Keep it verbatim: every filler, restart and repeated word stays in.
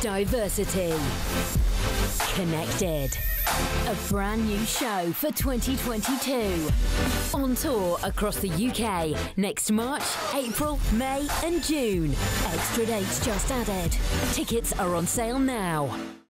Diversity. Connected. A brand new show for twenty twenty-two. On tour across the U K next March, April, May and June. Extra dates just added. Tickets are on sale now.